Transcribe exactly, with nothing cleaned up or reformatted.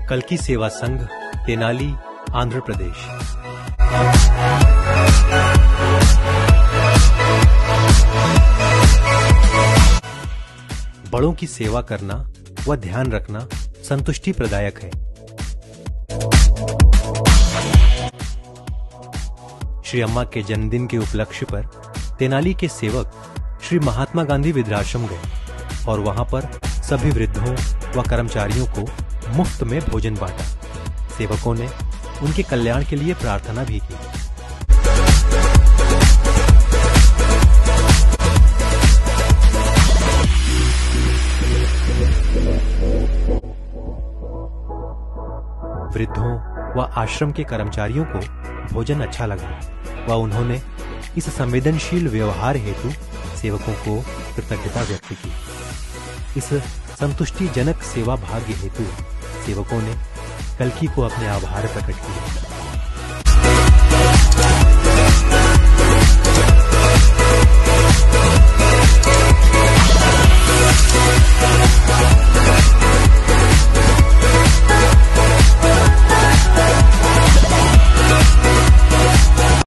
कल्की सेवा संघ, तेनाली, आंध्र प्रदेश। बड़ों की सेवा करना व ध्यान रखना संतुष्टि प्रदायक है। श्री अम्मा के जन्मदिन के उपलक्ष्य पर तेनाली के सेवक श्री महात्मा गांधी वृद्धाश्रम गए और वहां पर सभी वृद्धों व कर्मचारियों को मुफ्त में भोजन बांटा। सेवकों ने उनके कल्याण के लिए प्रार्थना भी की। वृद्धों व आश्रम के कर्मचारियों को भोजन अच्छा लगा व उन्होंने इस संवेदनशील व्यवहार हेतु सेवकों को कृतज्ञता व्यक्त की। इस संतुष्टिजनक सेवा भाग्य हेतु सेवकों ने कल्की को अपने आभार प्रकट किए।